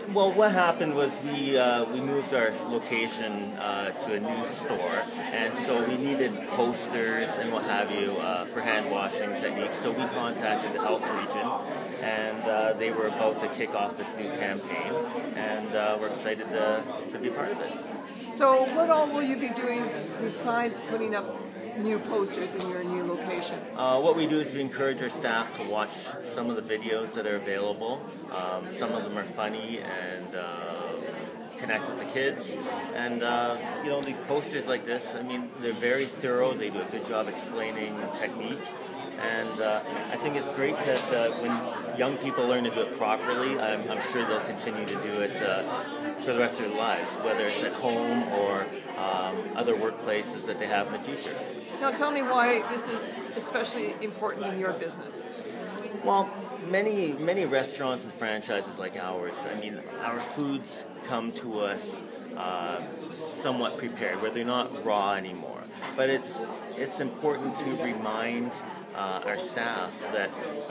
Well, what happened was we moved our location to a new store, and so we needed posters and what have you for hand washing techniques. So we contacted the health region, and they were about to kick off this new campaign, and we're excited to be part of it. So what all will you be doing besides putting up new posters in your new location? What we do is we encourage our staff to watch some of the videos that are available. Some of them are funny and connect with the kids. And you know, these posters like this, I mean, they're very thorough. They do a good job explaining the technique. And I think it's great that when young people learn to do it properly, I'm sure they'll continue to do it for the rest of their lives, whether it's at home or other workplaces that they have in the future. Now tell me why this is especially important in your business. Well, many restaurants and franchises like ours, I mean, our foods come to us somewhat prepared, where they're not raw anymore. But it's important to remind our staff that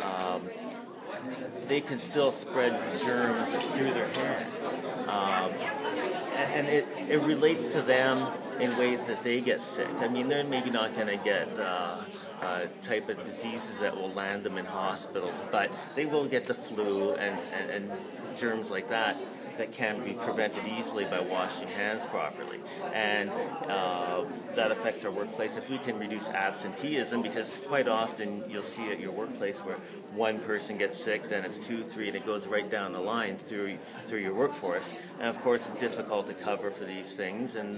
they can still spread germs through their hands. And it relates to them in ways that they get sick. I mean, they're maybe not going to get type of diseases that will land them in hospitals, but they will get the flu and germs like that can be prevented easily by washing hands properly. And that affects our workplace. If we can reduce absenteeism, because quite often you'll see at your workplace where one person gets sick, then it's 2, 3, and it goes right down the line through your workforce. And of course it's difficult to cover for these things, and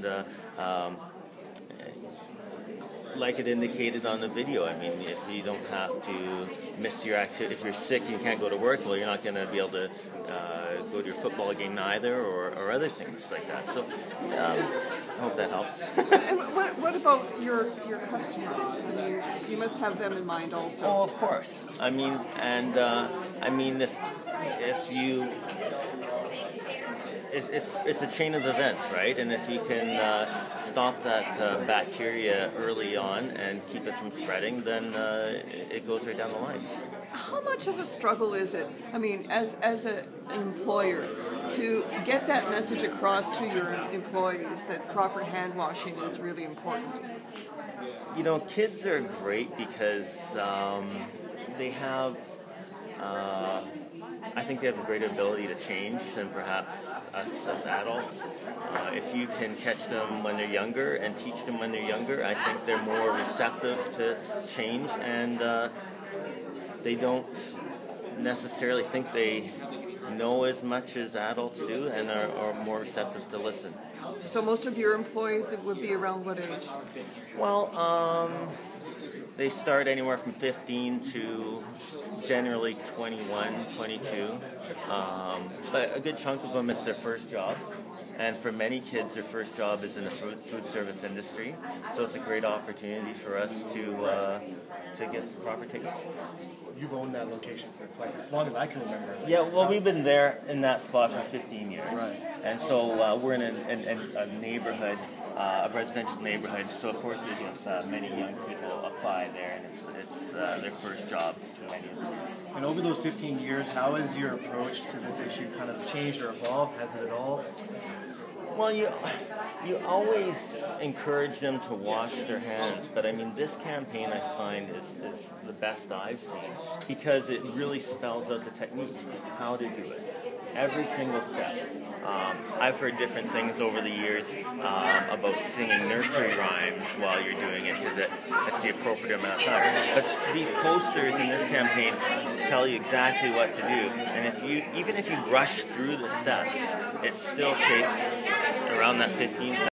like it indicated on the video, I mean, if you don't have to miss your activity, if you're sick and you can't go to work, well, you're not going to be able to go to your football game either, or other things like that. So I hope that helps. And what about your customers? I mean, you must have them in mind also. Oh, of course. I mean, and I mean, if you, it's a chain of events, right? And if you can stop that bacteria early on and keep it from spreading, then it goes right down the line. How much of a struggle is it, I mean, as an employer, to get that message across to your employees that proper hand washing is really important? You know, kids are great because they have, I think they have a greater ability to change than perhaps us as adults. If you can catch them when they're younger and teach them when they're younger, I think they're more receptive to change, and they don't necessarily think they know as much as adults do, and are more receptive to listen. So most of your employees would be around what age? Well, they start anywhere from 15 to generally 21, 22. But a good chunk of them, it's their first job. And for many kids, their first job is in the food service industry. So it's a great opportunity for us to get some proper tickets. You've owned that location for like as long as I can remember. Yeah, well, we've been there in that spot for 15 years. Right. And so we're in a neighborhood, a residential neighborhood. So of course we have many young people apply there, and it's their first job for many of them. And over those 15 years, how has your approach to this issue kind of changed or evolved? Has it at all? Well, you always encourage them to wash their hands, but I mean, this campaign I find is the best I've seen, because it really spells out the technique, how to do it, every single step. I've heard different things over the years about singing nursery rhymes while you're doing it, because that's the appropriate amount of time. But these posters in this campaign tell you exactly what to do, and even if you rush through the steps, it still takes around that 15 seconds.